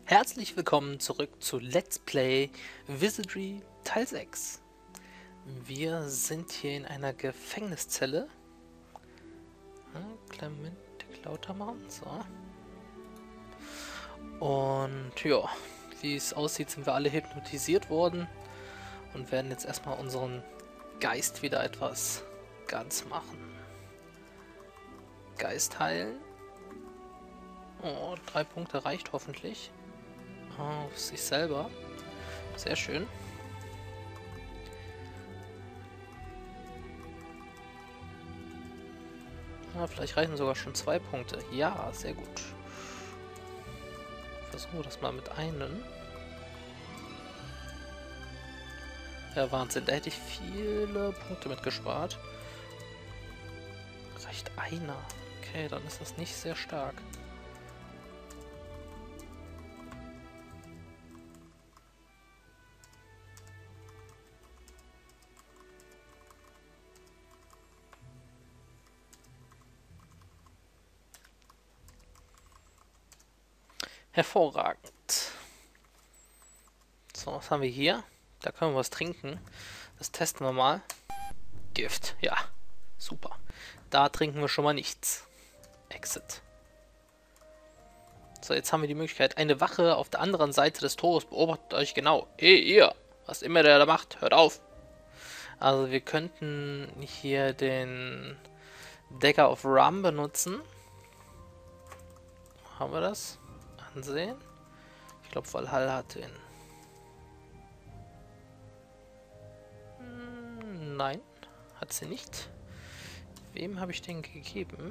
Herzlich willkommen zurück zu Let's Play Wizardry Teil 6. Wir sind hier in einer Gefängniszelle. Kleinen Moment, lauter machen. So. Und ja, wie es aussieht, sind wir alle hypnotisiert worden und werden jetzt erstmal unseren Geist wieder etwas ganz machen. Geist heilen. Oh, 3 Punkte reicht hoffentlich. Auf sich selber. Sehr schön. Ja, vielleicht reichen sogar schon 2 Punkte. Ja, sehr gut. Versuchen wir das mal mit einem. Ja, Wahnsinn. Da hätte ich viele Punkte mitgespart. Reicht einer. Okay, dann ist das nicht sehr stark. Hervorragend. So, was haben wir hier? Da können wir was trinken. Das testen wir mal. Gift, ja. Super. Da trinken wir schon mal nichts. Exit. So, jetzt haben wir die Möglichkeit. Eine Wache auf der anderen Seite des Tores beobachtet euch genau. Hey, ihr! Was immer der da macht, hört auf! Also, wir könnten hier den Dagger of Rum benutzen. Haben wir das? Ansehen. Ich glaube, Valhalla hat den. Nein, hat sie nicht. Wem habe ich den gegeben?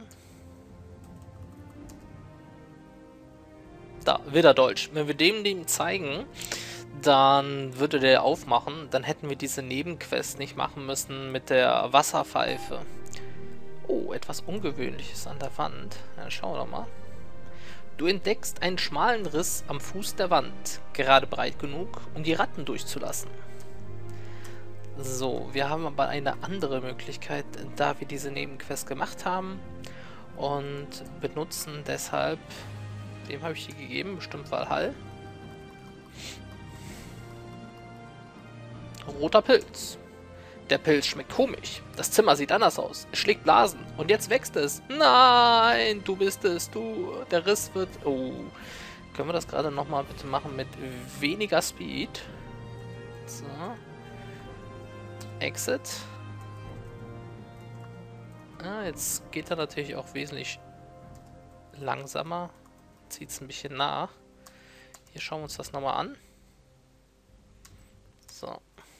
Da, Widderdolch. Wenn wir dem zeigen, dann würde der aufmachen. Dann hätten wir diese Nebenquest nicht machen müssen mit der Wasserpfeife. Oh, etwas Ungewöhnliches an der Wand. Ja, schauen wir doch mal. Du entdeckst einen schmalen Riss am Fuß der Wand, gerade breit genug, um die Ratten durchzulassen. So, wir haben aber eine andere Möglichkeit, da wir diese Nebenquest gemacht haben und benutzen deshalb, wem habe ich die gegeben? Bestimmt Valhalla. Roter Pilz. Der Pilz schmeckt komisch. Das Zimmer sieht anders aus. Es schlägt Blasen. Und jetzt wächst es. Nein, du bist es. Du. Der Riss wird... Oh. Können wir das gerade nochmal bitte machen mit weniger Speed? So. Exit. Ah, jetzt geht er natürlich auch wesentlich langsamer. Zieht es ein bisschen nach. Hier schauen wir uns das nochmal an. So.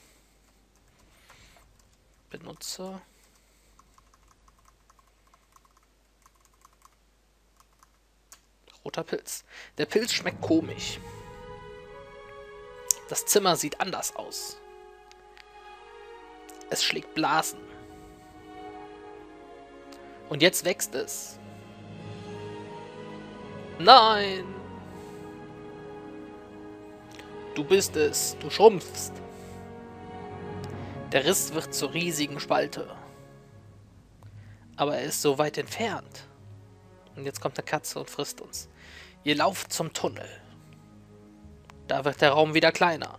Benutze. Roter Pilz. Der Pilz schmeckt komisch. Das Zimmer sieht anders aus. Es schlägt Blasen. Und jetzt wächst es. Nein! Du bist es. Du schrumpfst. Der Riss wird zur riesigen Spalte. Aber er ist so weit entfernt. Und jetzt kommt eine Katze und frisst uns. Ihr lauft zum Tunnel. Da wird der Raum wieder kleiner.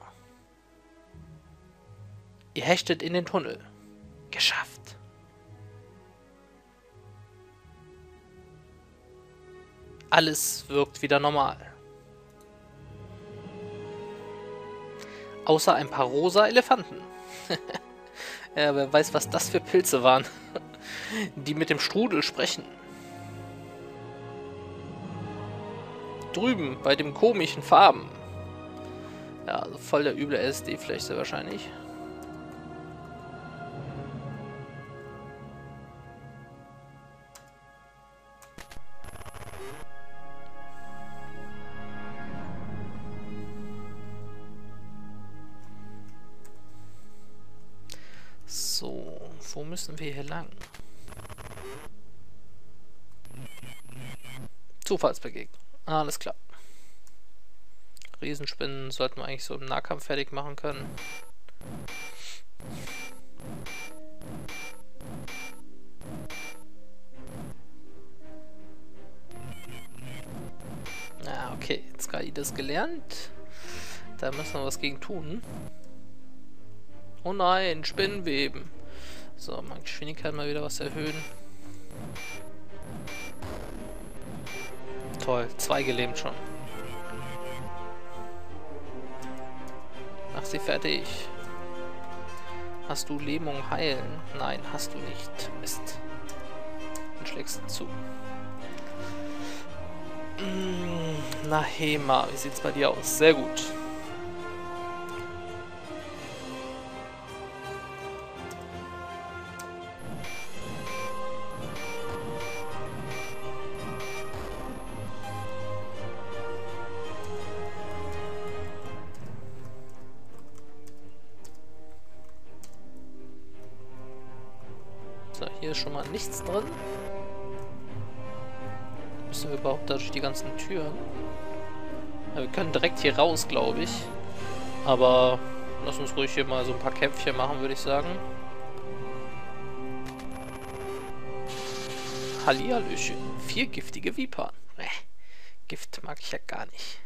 Ihr hechtet in den Tunnel. Geschafft. Alles wirkt wieder normal. Außer ein paar rosa Elefanten. Ja, wer weiß, was das für Pilze waren. Die mit dem Strudel sprechen. Drüben, bei den komischen Farben. Ja, also voll der üble LSD-Fläche wahrscheinlich. So, wo müssen wir hier lang? Zufallsbegegnung. Alles klar. Riesenspinnen sollten wir eigentlich so im Nahkampf fertig machen können. Okay, jetzt KI das gelernt. Da müssen wir was gegen tun. Oh nein, Spinnenweben. So, meine Geschwindigkeit mal wieder was erhöhen. Toll, 2 gelähmt schon. Mach sie fertig. Hast du Lähmung heilen? Nein, hast du nicht. Mist. Dann schlägst du zu. Na Hema, wie sieht's bei dir aus? Sehr gut. So, hier ist schon mal nichts drin. Müssen wir überhaupt durch die ganzen Türen? Ja, wir können direkt hier raus, glaube ich. Aber lass uns ruhig hier mal so ein paar Kämpfchen machen, würde ich sagen. Hallihallöchen. 4 giftige Vipern. Gift mag ich ja gar nicht.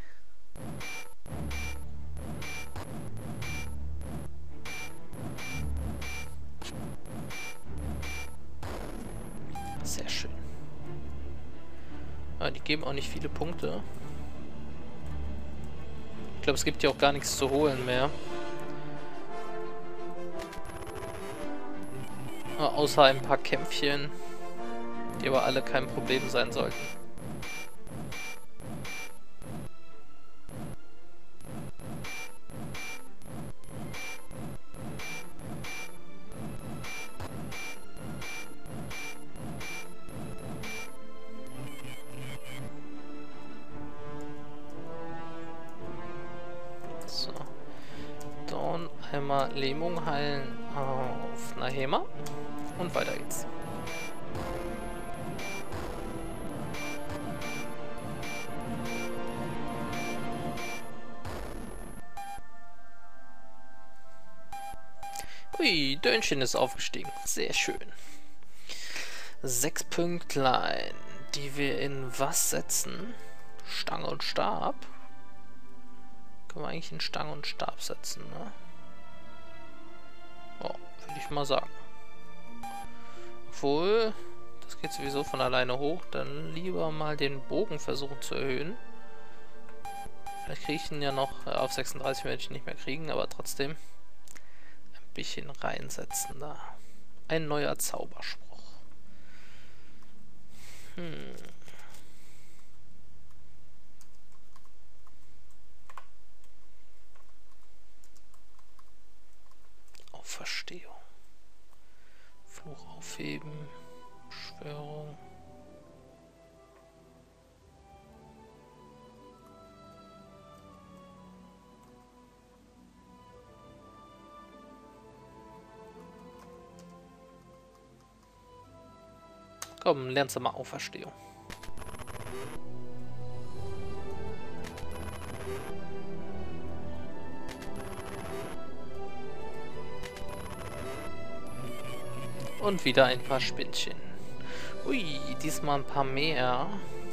Sehr schön. Ja, die geben auch nicht viele Punkte. Ich glaube, es gibt ja auch gar nichts zu holen mehr. Außer ein paar Kämpfchen, die aber alle kein Problem sein sollten. So. Dann einmal Lähmung heilen auf Nahema. Und weiter geht's. Ui, Dönchen ist aufgestiegen. Sehr schön. 6 Pünktlein, die wir in was setzen? Stange und Stab. Können wir eigentlich in Stange und Stab setzen, ne? Oh, würde ich mal sagen. Obwohl, das geht sowieso von alleine hoch. Dann lieber mal den Bogen versuchen zu erhöhen. Vielleicht kriege ich ihn ja noch. Auf 36 werde ich ihn nicht mehr kriegen, aber trotzdem ein bisschen reinsetzen da. Ein neuer Zauberspruch. Auferstehung. Fluch aufheben. Beschwörung. Komm, lernst du mal Auferstehung. Und wieder ein paar Spinnchen. Ui, diesmal ein paar mehr.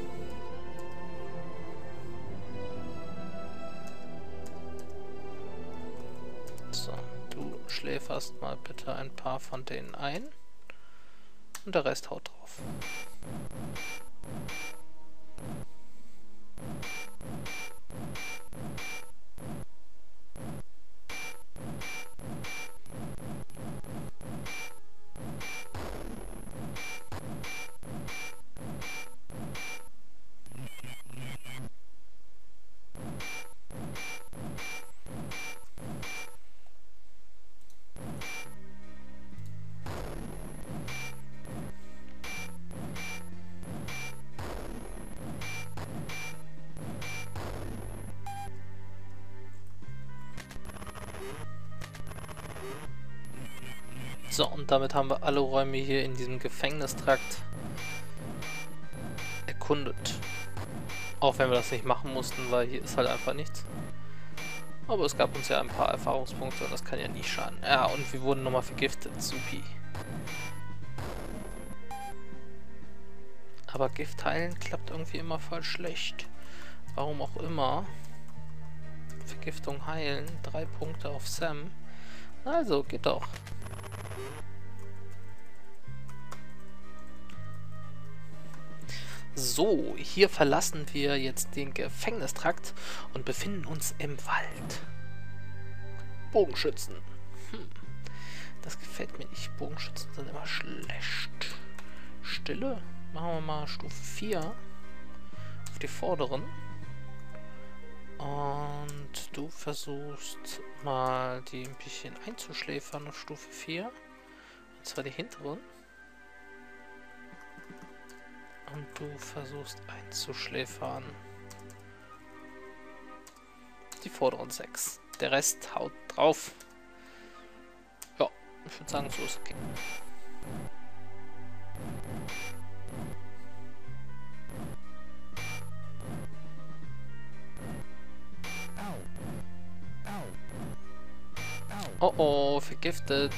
So, du schläferst mal bitte ein paar von denen ein. Und der Rest haut drauf. So, und damit haben wir alle Räume hier in diesem Gefängnistrakt erkundet. Auch wenn wir das nicht machen mussten, weil hier ist halt einfach nichts. Aber es gab uns ja ein paar Erfahrungspunkte und das kann ja nie schaden. Ja, und wir wurden nochmal vergiftet. Supi. Aber Gift heilen klappt irgendwie immer voll schlecht. Warum auch immer. Vergiftung heilen. 3 Punkte auf Sam. Also, geht doch. So, hier verlassen wir jetzt den Gefängnistrakt und befinden uns im Wald. Bogenschützen. Das gefällt mir nicht. Bogenschützen sind immer schlecht. Stille. Machen wir mal Stufe 4. Auf die vorderen. Und du versuchst mal die ein bisschen einzuschläfern auf Stufe 4. Und zwar die hinteren. Und du versuchst einzuschläfern die vorderen 6. Der Rest haut drauf. Ja, ich würde sagen, so ist okay. Oh oh, vergiftet.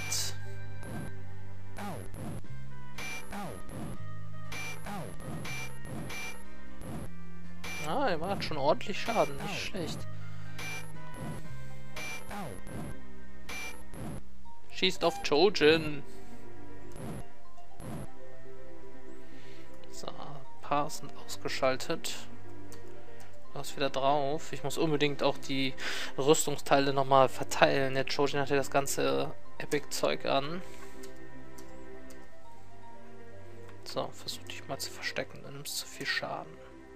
Ah, er macht schon ordentlich Schaden, nicht schlecht. Schießt auf Jojen. So, ein paar sind ausgeschaltet. Was wieder drauf. Ich muss unbedingt auch die Rüstungsteile nochmal verteilen. Der Jojen hat ja das ganze Epic-Zeug an. So, versuch dich mal zu verstecken, du nimmst zu viel Schaden.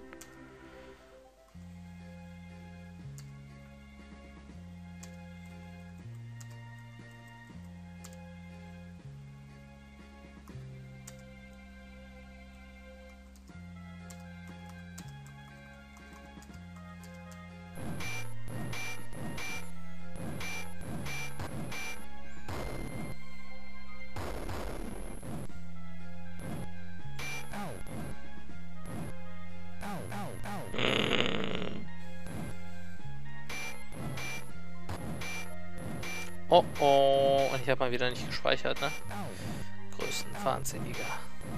Oh oh, und ich habe mal wieder nicht gespeichert, ne? Größenwahnsinniger.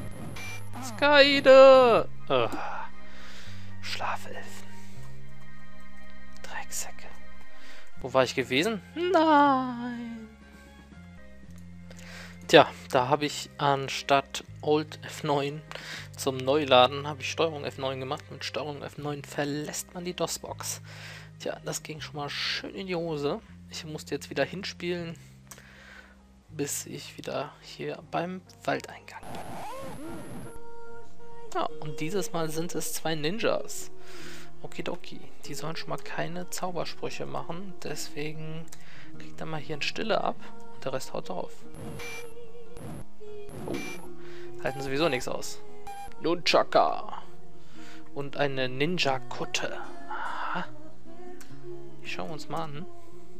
Skyde! Schlafelfen. Drecksäcke. Wo war ich gewesen? Nein! Tja, da habe ich anstatt Alt F9 zum Neuladen, habe ich Steuerung F9 gemacht. Mit Steuerung F9 verlässt man die DOS-Box. Tja, das ging schon mal schön in die Hose. Ich musste jetzt wieder hinspielen, bis ich wieder hier beim Waldeingang bin. Ja, und dieses Mal sind es 2 Ninjas. Okidoki. Die sollen schon mal keine Zaubersprüche machen, deswegen kriegt er mal hier ein Stille ab und der Rest haut drauf. Oh, halten sowieso nichts aus. Nunchaka. Und eine Ninja-Kutte. Aha. Die schauen wir uns mal an.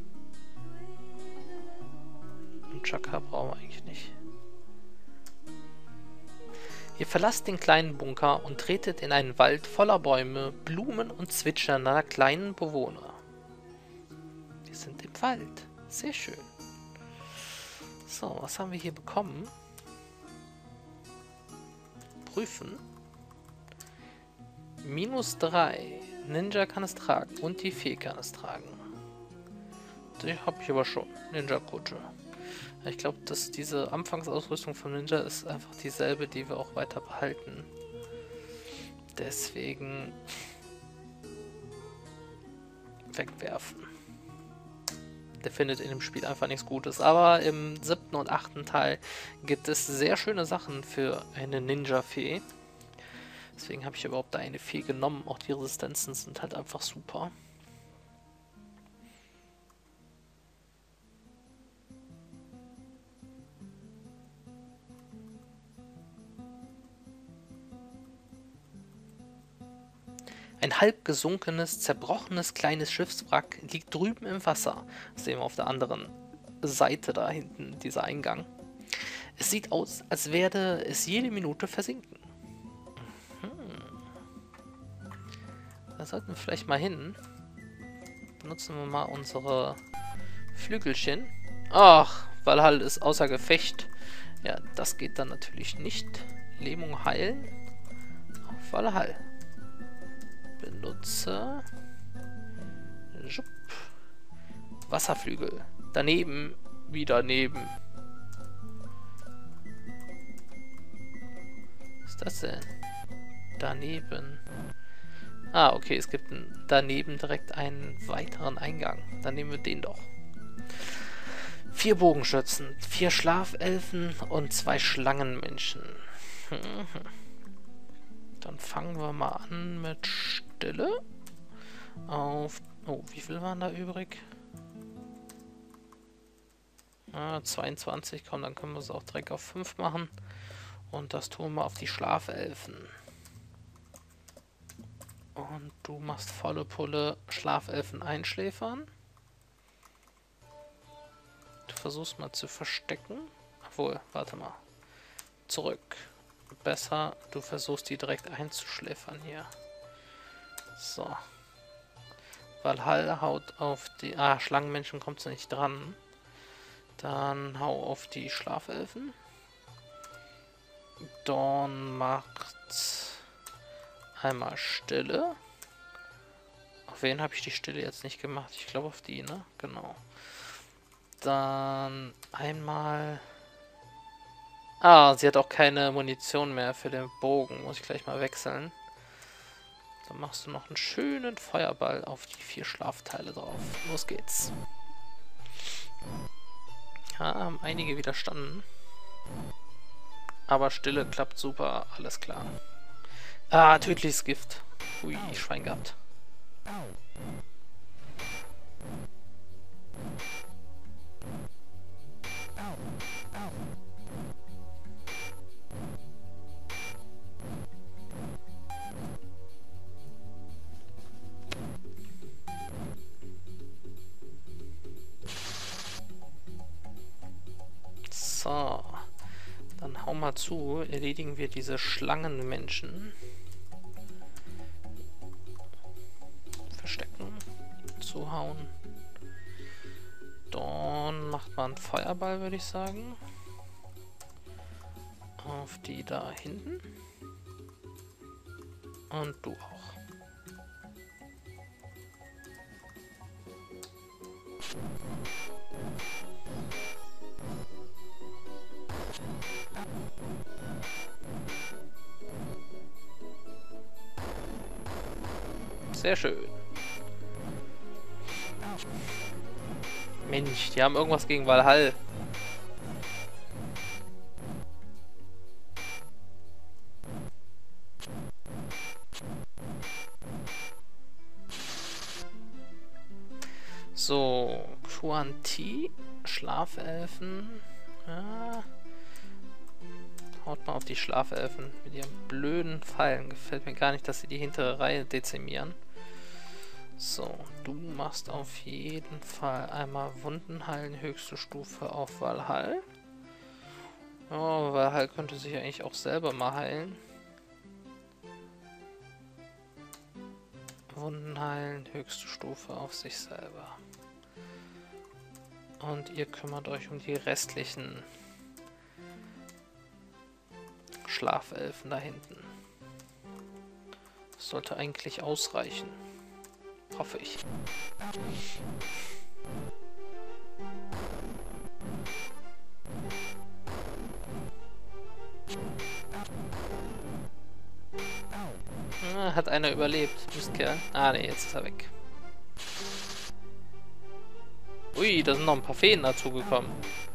Nunchaka brauchen wir eigentlich nicht. Ihr verlasst den kleinen Bunker und tretet in einen Wald voller Bäume, Blumen und zwitschernder kleinen Bewohner. Wir sind im Wald. Sehr schön. So, was haben wir hier bekommen? Prüfen. -3. Ninja kann es tragen und die Fee kann es tragen. Die habe ich aber schon. Ninja-Kutte. Ich glaube, dass diese Anfangsausrüstung von Ninja ist einfach dieselbe, die wir auch weiter behalten. Deswegen wegwerfen. Der findet in dem Spiel einfach nichts Gutes. Aber im 7. und 8. Teil gibt es sehr schöne Sachen für eine Ninja-Fee. Deswegen habe ich überhaupt da eine Fee genommen. Auch die Resistenzen sind halt einfach super. Ein halb gesunkenes, zerbrochenes kleines Schiffswrack liegt drüben im Wasser. Das sehen wir auf der anderen Seite da hinten, dieser Eingang. Es sieht aus, als werde es jede Minute versinken. Da sollten wir vielleicht mal hin. Benutzen wir mal unsere Flügelchen. Ach, Valhall ist außer Gefecht. Ja, das geht dann natürlich nicht. Lähmung heilen. Auf Valhall. Benutze. Schupp. Wasserflügel. Daneben. Wie daneben. Was ist das denn? Daneben. Ah, okay, es gibt daneben direkt einen weiteren Eingang. Dann nehmen wir den doch. 4 Bogenschützen, 4 Schlafelfen und 2 Schlangenmenschen. Dann fangen wir mal an mit Stille. Auf... Oh, wie viel waren da übrig? 22, komm, dann können wir es auch direkt auf 5 machen. Und das tun wir auf die Schlafelfen. Und du machst volle Pulle Schlafelfen einschläfern. Du versuchst mal zu verstecken. Obwohl, warte mal. Zurück. Besser, du versuchst die direkt einzuschläfern hier. So. Valhall haut auf die... Ah, Schlangenmenschen kommt nicht dran. Dann hau auf die Schlafelfen. Dawn macht einmal Stille. Auf wen habe ich die Stille jetzt nicht gemacht? Ich glaube auf die, ne? Genau. Dann einmal... Ah, sie hat auch keine Munition mehr für den Bogen. Muss ich gleich mal wechseln. Dann machst du noch einen schönen Feuerball auf die 4 Schlafteile drauf. Los geht's. Ja, haben einige widerstanden. Aber Stille klappt super, alles klar. Ah, tödliches Gift. Ui, Schwein gehabt. So. Dann hau mal zu, erledigen wir diese Schlangenmenschen. Verstecken. Zuhauen. Dann macht man einen Feuerball, würde ich sagen. Auf die da hinten. Und du auch. Sehr schön. Mensch, die haben irgendwas gegen Valhall. So, Quanti, Schlafelfen. Ja. Haut mal auf die Schlafelfen mit ihren blöden Pfeilen. Gefällt mir gar nicht, dass sie die hintere Reihe dezimieren. So, du machst auf jeden Fall einmal Wunden heilen, höchste Stufe auf Valhall. Oh, Valhall könnte sich eigentlich auch selber mal heilen. Wunden heilen, höchste Stufe auf sich selber. Und ihr kümmert euch um die restlichen Schlafelfen da hinten. Das sollte eigentlich ausreichen. Hoffe ich. Hat einer überlebt, Mistkerl. Ah ne, jetzt ist er weg. Ui, da sind noch ein paar Feen dazugekommen.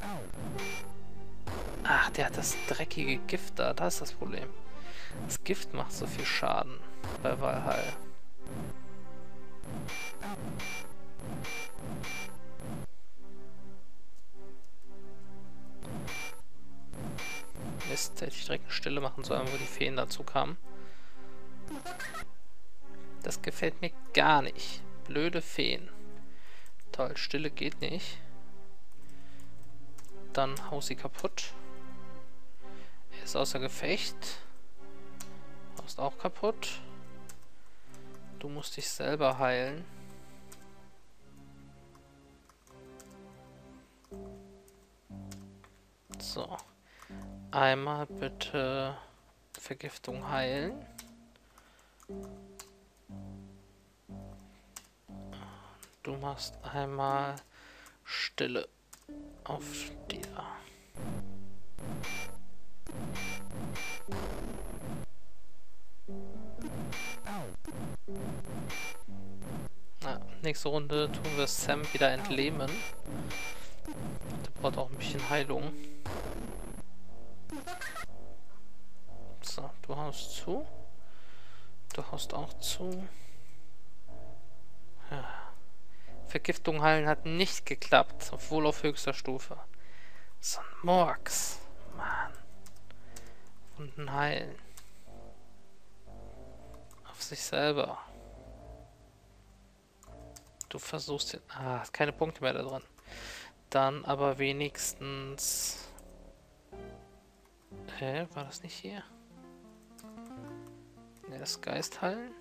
Ach, der hat das dreckige Gift da. Das ist das Problem. Das Gift macht so viel Schaden bei Valhall. Mist, hätte ich direkt eine Stille machen sollen, wo die Feen dazu kamen. Das gefällt mir gar nicht. Blöde Feen. Toll, Stille geht nicht. Dann hau sie kaputt. Er ist außer Gefecht. Du ist auch kaputt. Du musst dich selber heilen. So. Einmal bitte Vergiftung heilen. Du machst einmal Stille auf dir. Na, nächste Runde tun wir Sam wieder entlähmen. Der braucht auch ein bisschen Heilung. So, du haust zu. Du haust auch zu. Ja. Vergiftung heilen hat nicht geklappt, obwohl auf höchster Stufe. So ein Murks. Mann. Wunden heilen. Auf sich selber. Du versuchst jetzt... Ah, hast keine Punkte mehr da drin. Dann aber wenigstens... Hä, war das nicht hier? Ne, das Geist heilen?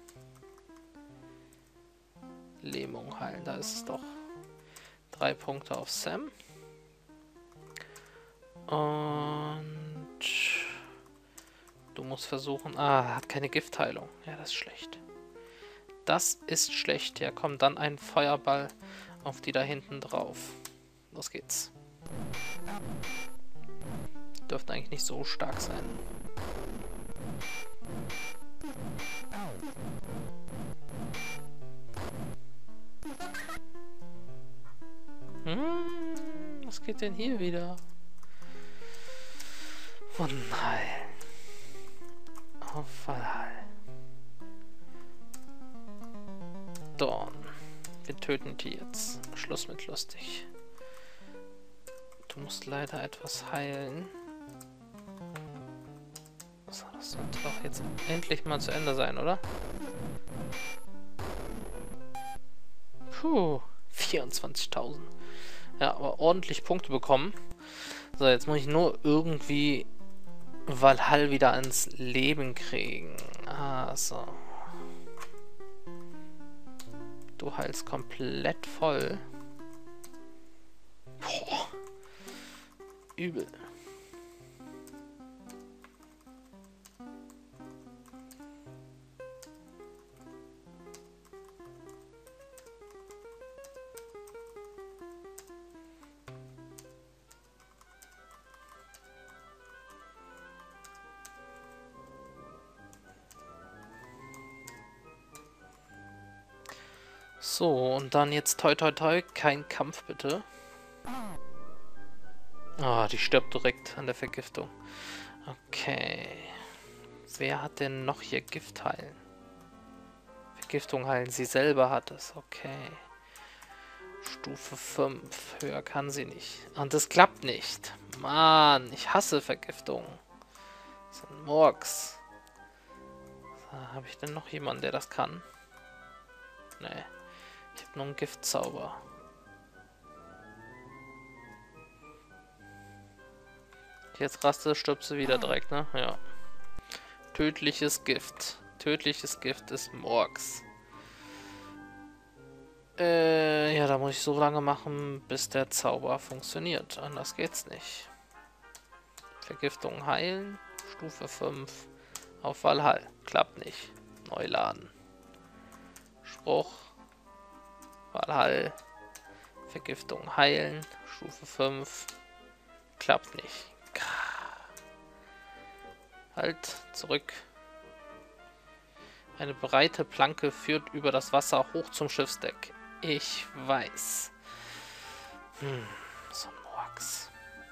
Lähmung heilen, da ist es doch. 3 Punkte auf Sam. Und... Du musst versuchen... Ah, er hat keine Giftheilung. Ja, das ist schlecht. Das ist schlecht. Ja, komm, dann ein Feuerball auf die da hinten drauf. Los geht's. Dürfte eigentlich nicht so stark sein. Was geht denn hier wieder? Wundenheil. Auf Fallheil. Dorn. Wir töten die jetzt. Schluss mit lustig. Du musst leider etwas heilen. So, das sollte doch jetzt endlich mal zu Ende sein, oder? Puh, 24.000. Ja, aber ordentlich Punkte bekommen. So, jetzt muss ich nur irgendwie Valhall wieder ans Leben kriegen. Ah, so. Du heilst komplett voll. Boah. Übel. So, und dann jetzt toi toi toi, kein Kampf bitte. Ah, die stirbt direkt an der Vergiftung. Okay. Wer hat denn noch hier Gift heilen? Vergiftung heilen, sie selber hat es. Okay. Stufe 5. Höher kann sie nicht. Und das klappt nicht. Mann, ich hasse Vergiftung. So ein Murks. So, habe ich denn noch jemanden, der das kann? Nee. Ich habe nur einen Giftzauber. Jetzt raste, stirbt sie wieder direkt, ne? Ja. Tödliches Gift. Tödliches Gift ist Murks. Ja, da muss ich so lange machen, bis der Zauber funktioniert. Anders geht's nicht. Vergiftung heilen. Stufe 5. Auf Valhall. Klappt nicht. Neu laden. Spruch. Valhall. Vergiftung heilen. Stufe 5. Klappt nicht. Halt, zurück. Eine breite Planke führt über das Wasser hoch zum Schiffsdeck. Ich weiß. So ein Murks.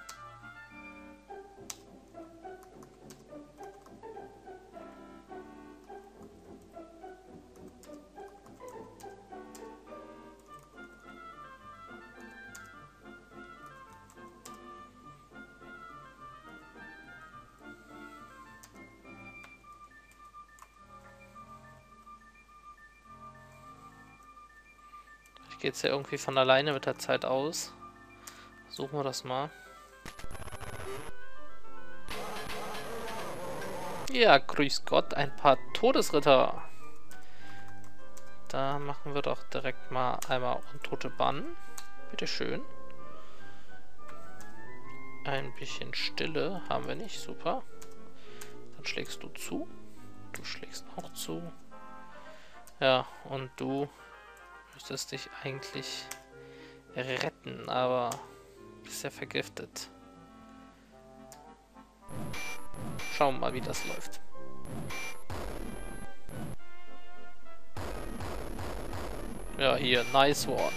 Geht es ja irgendwie von alleine mit der Zeit aus. Suchen wir das mal. Ja, grüß Gott, ein paar Todesritter. Da machen wir doch direkt mal einmal Untote bannen. Bitteschön. Ein bisschen Stille haben wir nicht, super. Dann schlägst du zu. Du schlägst auch zu. Ja, und du müsstest dich eigentlich retten, aber bist ja vergiftet. Schauen wir mal, wie das läuft. Ja, hier, nice one.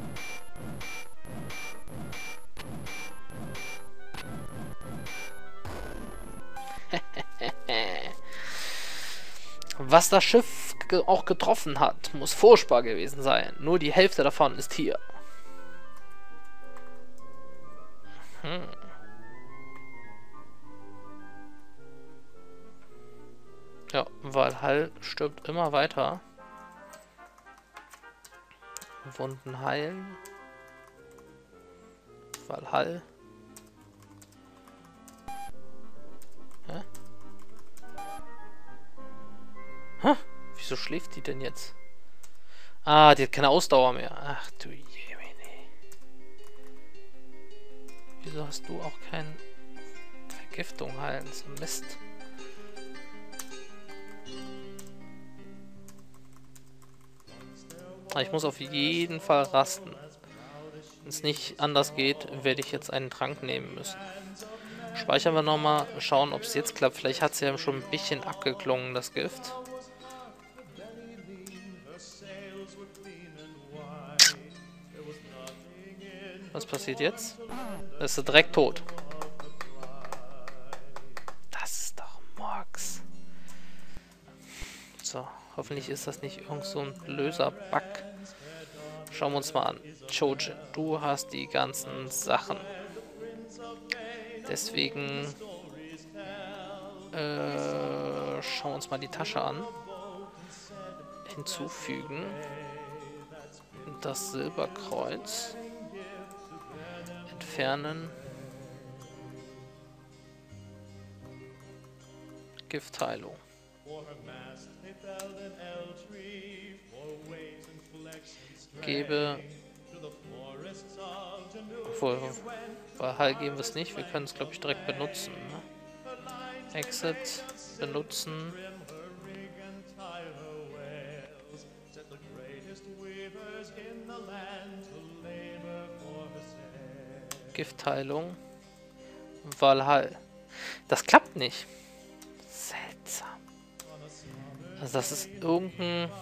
Was das Schiff auch getroffen hat, muss furchtbar gewesen sein. Nur die Hälfte davon ist hier. Ja, Valhall stirbt immer weiter. Wunden heilen. Valhall. Hä? Hä? Wieso schläft die denn jetzt? Ah, die hat keine Ausdauer mehr. Ach du Jemine. Wieso hast du auch keine Vergiftung heilen? So Mist. Ich muss auf jeden Fall rasten. Wenn es nicht anders geht, werde ich jetzt einen Trank nehmen müssen. Speichern wir nochmal, schauen, ob es jetzt klappt. Vielleicht hat es ja schon ein bisschen abgeklungen, das Gift. Was passiert jetzt? Ist sie direkt tot. Das ist doch Murks. So, hoffentlich ist das nicht irgend so ein böser Bug. Schauen wir uns mal an. Chojin, du hast die ganzen Sachen. Deswegen schauen wir uns mal die Tasche an. Hinzufügen. Das Silberkreuz. Entfernen. Giftheilung. Gebe. Obwohl, Valhall geben wir es nicht. Wir können es, glaube ich, direkt benutzen. Ne? Exit. Benutzen. Giftheilung. Valhall. Das klappt nicht. Seltsam. Also das ist irgendein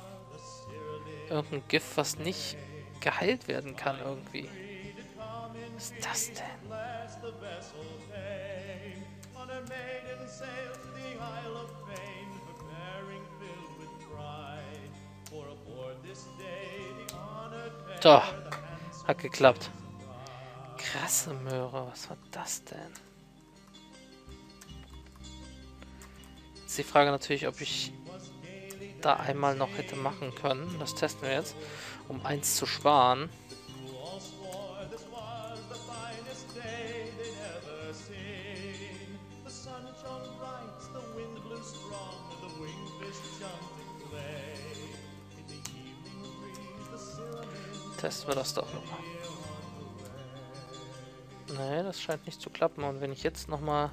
Gift, was nicht geheilt werden kann irgendwie. Was ist das denn? Doch, hat geklappt. Krasse Möhre, was war das denn? Jetzt die Frage natürlich, ob ich da einmal noch hätte machen können. Das testen wir jetzt, um 1 zu sparen. Testen wir das doch noch. Nee, das scheint nicht zu klappen. Und wenn ich jetzt nochmal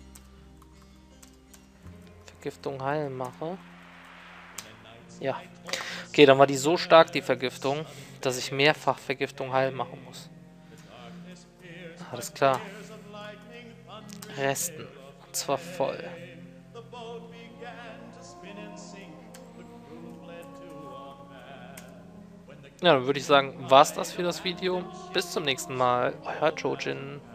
Vergiftung heilen mache. Ja. Okay, dann war die so stark, die Vergiftung, dass ich mehrfach Vergiftung heilen machen muss. Alles klar. Resten. Und zwar voll. Ja, dann würde ich sagen, war's das für das Video. Bis zum nächsten Mal. Euer Chojin.